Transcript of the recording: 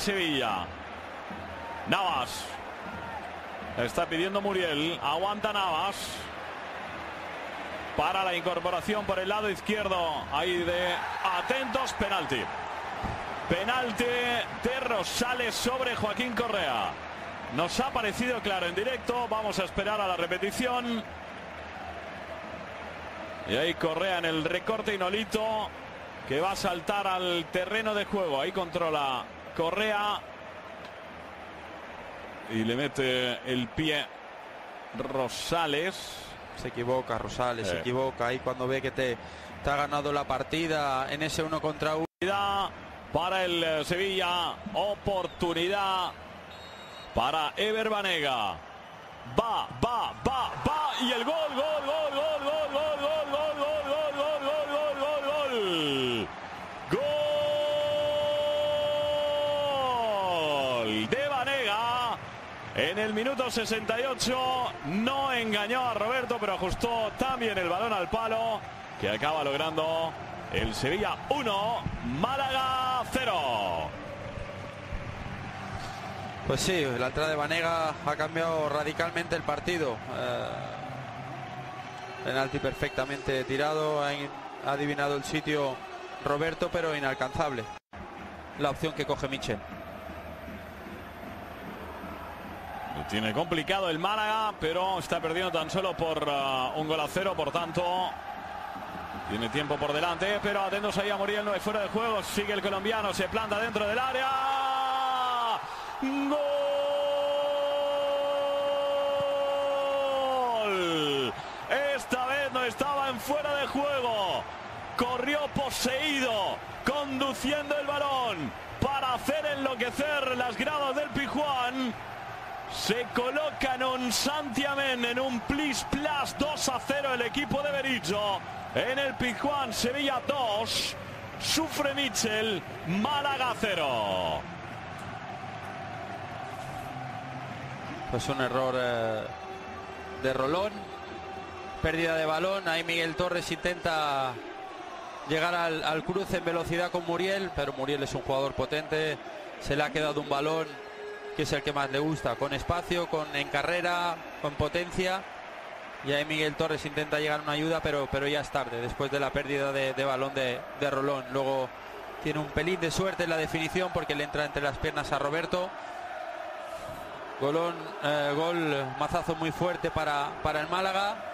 Sevilla. Navas. Está pidiendo Muriel. Aguanta Navas. Para la incorporación por el lado izquierdo. Ahí de atentos. Penalti. Penalti de Rosales sobre Joaquín Correa. Nos ha parecido claro en directo. Vamos a esperar a la repetición. Y ahí Correa en el recorte y Nolito, que va a saltar al terreno de juego. Ahí controla Correa. Y le mete el pie Rosales. Se equivoca Rosales, se equivoca. Ahí cuando ve que te ha ganado la partida en ese 1 contra 1. Para el Sevilla. Oportunidad para Ever Banega. Va. Y el gol. Gol de Banega. En el minuto 68 no engañó a Roberto, pero ajustó también el balón al palo, que acaba logrando el Sevilla 1, Málaga 0. Pues sí, la entrada de Banega ha cambiado radicalmente el partido. Penalti perfectamente tirado, ha adivinado el sitio Roberto, pero inalcanzable la opción que coge Michel. Lo tiene complicado el Málaga, pero está perdiendo tan solo por 1-0, por tanto tiene tiempo por delante, pero atentos ahí a Muriel, no hay fuera de juego, sigue el colombiano, se planta dentro del área. ¡Gol! Esta vez no estaba en fuera de juego. Corrió poseído, conduciendo el balón para hacer enloquecer las gradas del Pizjuán. Se coloca en un santiamén, en un plis-plas. 2-0 el equipo de Berizzo. En el Pizjuán, Sevilla 2. Sufre Michel, Málaga 0. Pues un error de Rolón, pérdida de balón. Ahí Miguel Torres intenta llegar al cruce en velocidad con Muriel, pero Muriel es un jugador potente. Se le ha quedado un balón que es el que más le gusta, con espacio, en carrera, con potencia. Y ahí Miguel Torres intenta llegar a una ayuda, pero ya es tarde, después de la pérdida de balón de Rolón. Luego tiene un pelín de suerte en la definición porque le entra entre las piernas a Roberto. Gol, mazazo muy fuerte para el Málaga.